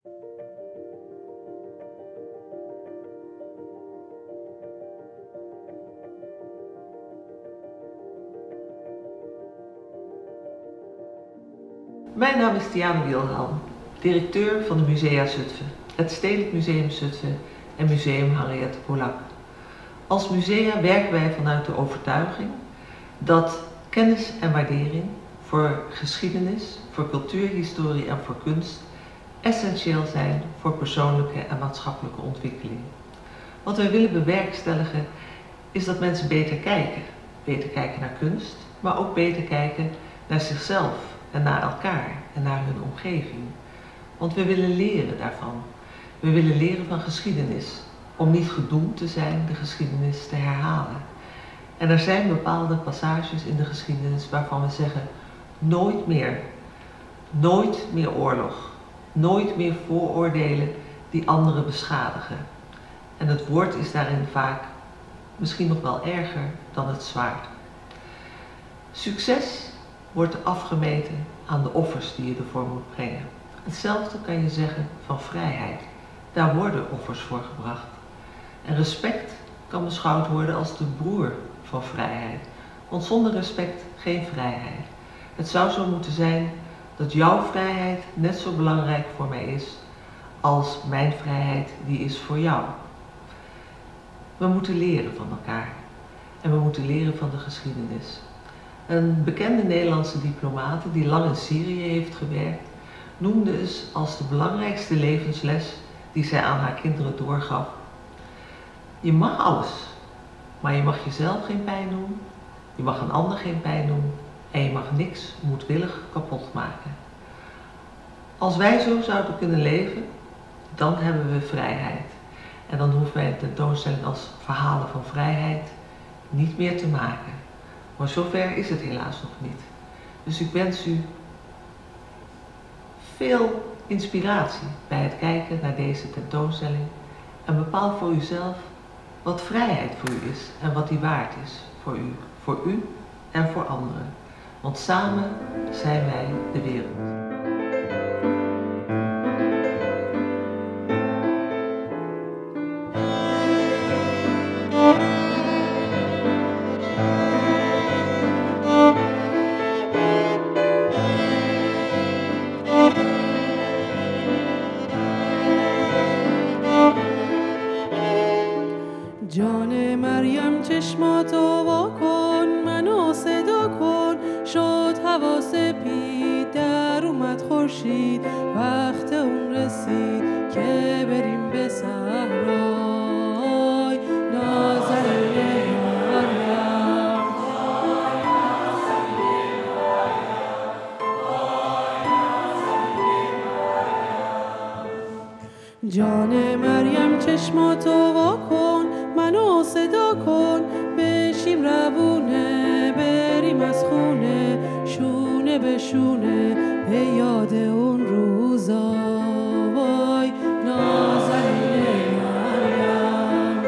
Mijn naam is Diana Wilhelm, directeur van de Musea Zutphen, het Stedelijk Museum Zutphen en Museum Henriette Polak. Als musea werken wij vanuit de overtuiging dat kennis en waardering voor geschiedenis, voor cultuurhistorie en voor kunst essentieel zijn voor persoonlijke en maatschappelijke ontwikkeling. Wat wij willen bewerkstelligen is dat mensen beter kijken naar kunst, maar ook beter kijken naar zichzelf en naar elkaar en naar hun omgeving. Want we willen leren daarvan. We willen leren van geschiedenis, om niet gedoemd te zijn de geschiedenis te herhalen. En er zijn bepaalde passages in de geschiedenis waarvan we zeggen, nooit meer oorlog, nooit meer vooroordelen die anderen beschadigen. En het woord is daarin vaak misschien nog wel erger dan het zwaard. Succes wordt afgemeten aan de offers die je ervoor moet brengen. Hetzelfde kan je zeggen van vrijheid. Daar worden offers voor gebracht. En respect kan beschouwd worden als de broer van vrijheid. Want zonder respect geen vrijheid. Het zou zo moeten zijn dat jouw vrijheid net zo belangrijk voor mij is als mijn vrijheid die is voor jou. We moeten leren van elkaar. En we moeten leren van de geschiedenis. Een bekende Nederlandse diplomaat die lang in Syrië heeft gewerkt, noemde eens als de belangrijkste levensles die zij aan haar kinderen doorgaf. Je mag alles, maar je mag jezelf geen pijn doen, je mag een ander geen pijn doen en je mag niks moedwillig kapot maken. Als wij zo zouden kunnen leven, dan hebben we vrijheid. En dan hoeven wij een tentoonstelling als verhalen van vrijheid niet meer te maken. Maar zover is het helaas nog niet. Dus ik wens u veel inspiratie bij het kijken naar deze tentoonstelling en bepaal voor uzelf wat vrijheid voor u is en wat die waard is voor u en voor anderen. Want samen zijn wij de wereld. جان مریم چشماتو وا کن منو صدا کن شد هوا سپید در اومد خورشید وقت اون رسید که بریم به صحرای نازنین مریم جان مریم چشماتو وا کن منو صدا کن بشیم روونه بریم از خونه شونه به شونه به یاد اون روزا وای نازنین مریم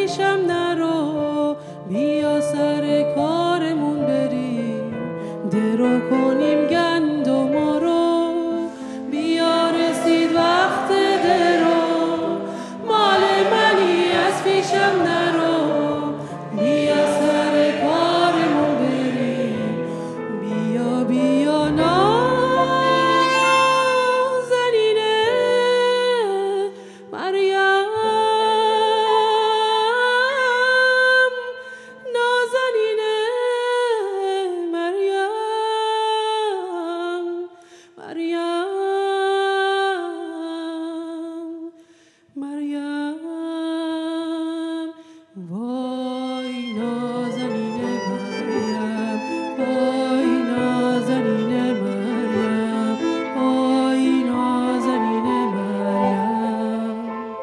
پیشم نرو، بیا سر کارمون بریم، درو کنیم گندم رو. بیا رسید وقت درو، مال منی از پیشم نرو، بیا سر کارمون بریم، بیا بیا نازنینه مریم، نازنینه مریم، مریم، مریم، وای نازنینه مریم، وای نازنینه مریم، وای نازنینه مریم.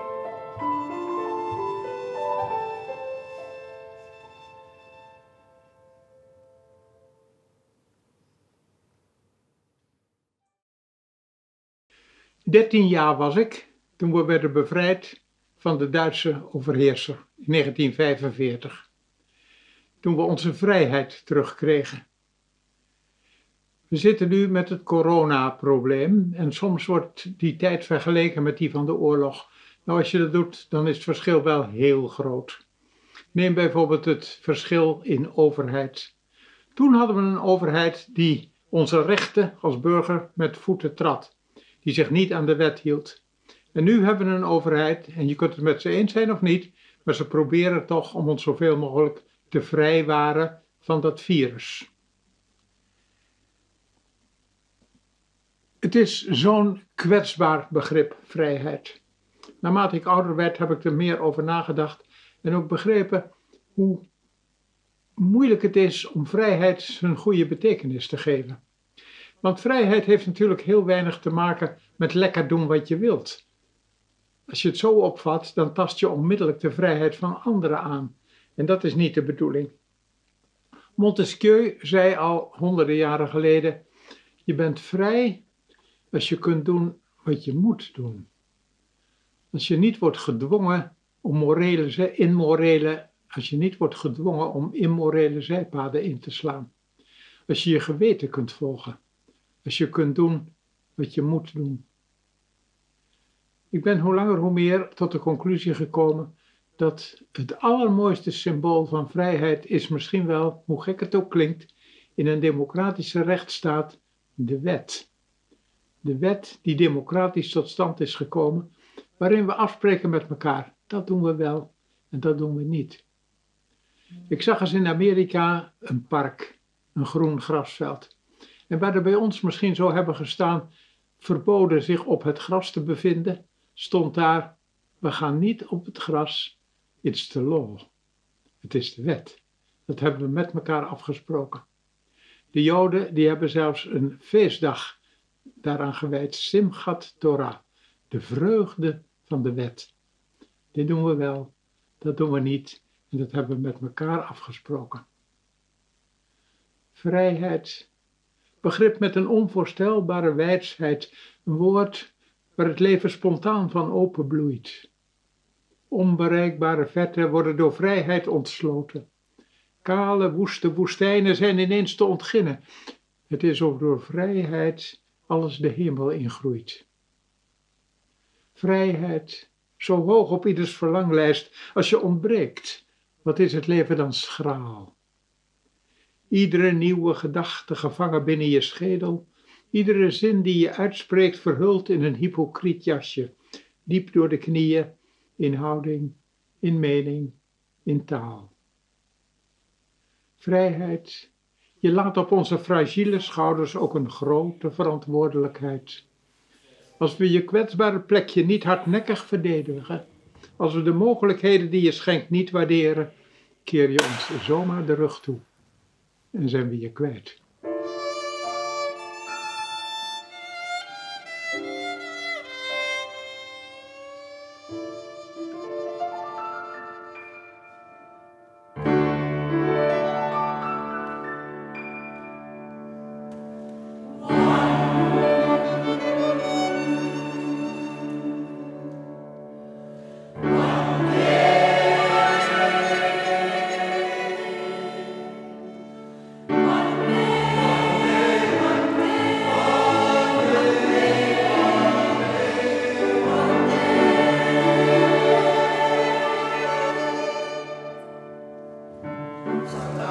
Dertien jaar was ik toen we werden bevrijd van de Duitse overheerser in 1945. Toen we onze vrijheid terugkregen. We zitten nu met het coronaprobleem en soms wordt die tijd vergeleken met die van de oorlog. Nou, als je dat doet, dan is het verschil wel heel groot. Neem bijvoorbeeld het verschil in overheid. Toen hadden we een overheid die onze rechten als burger met voeten trad. Die zich niet aan de wet hield. En nu hebben we een overheid, en je kunt het met ze eens zijn of niet, maar ze proberen toch om ons zoveel mogelijk te vrijwaren van dat virus. Het is zo'n kwetsbaar begrip, vrijheid. Naarmate ik ouder werd, heb ik er meer over nagedacht en ook begrepen hoe moeilijk het is om vrijheid zijn goede betekenis te geven. Want vrijheid heeft natuurlijk heel weinig te maken met lekker doen wat je wilt. Als je het zo opvat, dan tast je onmiddellijk de vrijheid van anderen aan. En dat is niet de bedoeling. Montesquieu zei al honderden jaren geleden: je bent vrij als je kunt doen wat je moet doen. Als je niet wordt gedwongen om immorele zijpaden in te slaan. Als je je geweten kunt volgen. Als je kunt doen wat je moet doen. Ik ben hoe langer hoe meer tot de conclusie gekomen dat het allermooiste symbool van vrijheid is misschien wel, hoe gek het ook klinkt, in een democratische rechtsstaat de wet. De wet die democratisch tot stand is gekomen, waarin we afspreken met elkaar. Dat doen we wel en dat doen we niet. Ik zag eens in Amerika een park, een groen grasveld. En waar er bij ons misschien zou hebben gestaan, verboden zich op het gras te bevinden, stond daar: we gaan niet op het gras, it's the law. Het is de wet. Dat hebben we met elkaar afgesproken. De Joden die hebben zelfs een feestdag daaraan gewijd, Simchat Torah, de vreugde van de wet. Dit doen we wel, dat doen we niet en dat hebben we met elkaar afgesproken. Vrijheid. Begrip met een onvoorstelbare wijsheid, een woord waar het leven spontaan van openbloeit. Onbereikbare vetten worden door vrijheid ontsloten. Kale, woeste woestijnen zijn ineens te ontginnen. Het is ook door vrijheid alles de hemel ingroeit. Vrijheid, zo hoog op ieders verlanglijst, als je ontbreekt, wat is het leven dan schraal. Iedere nieuwe gedachte gevangen binnen je schedel, iedere zin die je uitspreekt verhuld in een hypocriet jasje, diep door de knieën, in houding, in mening, in taal. Vrijheid, je laat op onze fragiele schouders ook een grote verantwoordelijkheid. Als we je kwetsbare plekje niet hardnekkig verdedigen, als we de mogelijkheden die je schenkt niet waarderen, keer je ons zomaar de rug toe en zijn we je kwijt.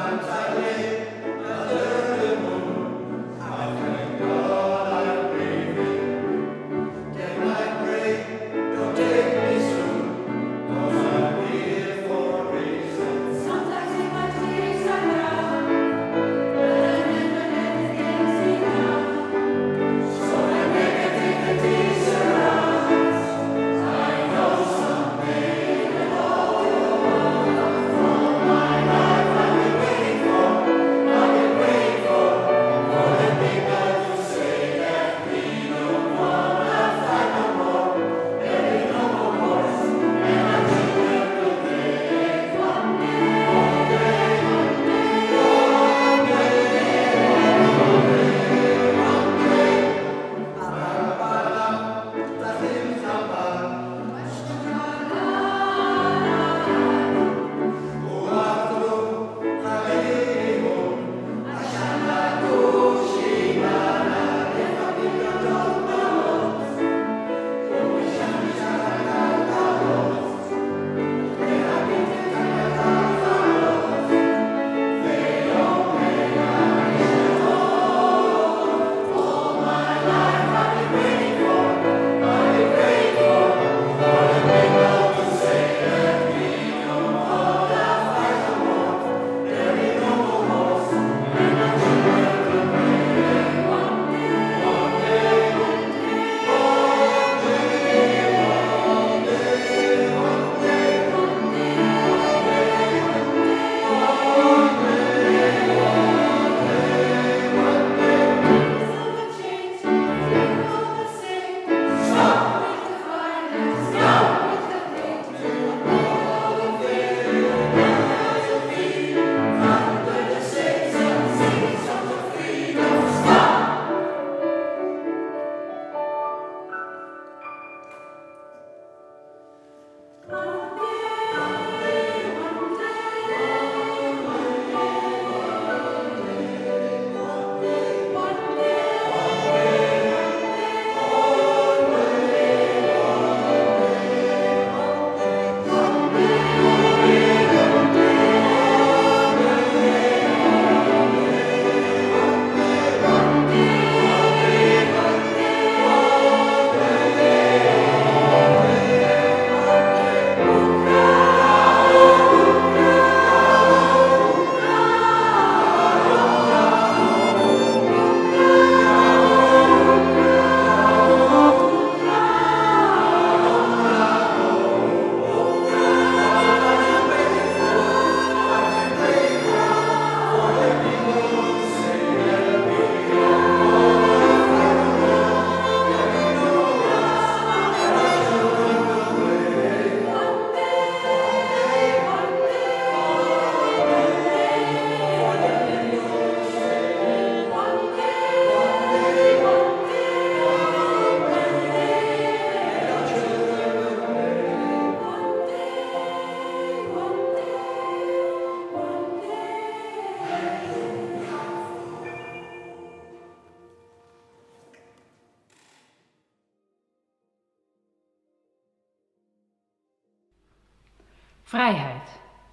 Vrijheid.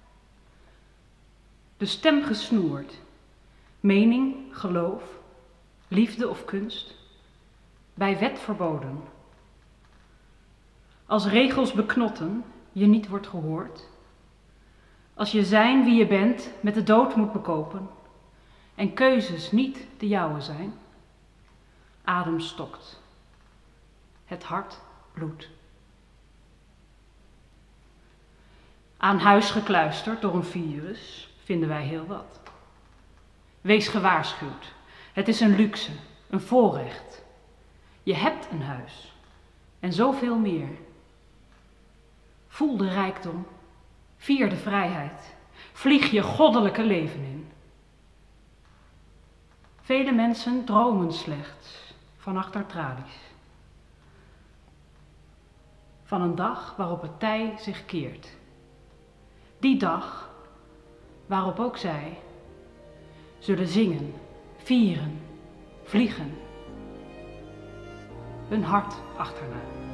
De stem gesnoerd. Mening, geloof, liefde of kunst. Bij wet verboden. Als regels beknotten, je niet wordt gehoord. Als je zijn wie je bent met de dood moet bekopen. En keuzes niet de jouwe zijn. Adem stokt. Het hart bloedt. Aan huis gekluisterd door een virus vinden wij heel wat. Wees gewaarschuwd. Het is een luxe, een voorrecht. Je hebt een huis en zoveel meer. Voel de rijkdom, vier de vrijheid, vlieg je goddelijke leven in. Vele mensen dromen slechts van achter tralies. Van een dag waarop het tij zich keert. Die dag waarop ook zij zullen zingen, vieren, vliegen, hun hart achterna.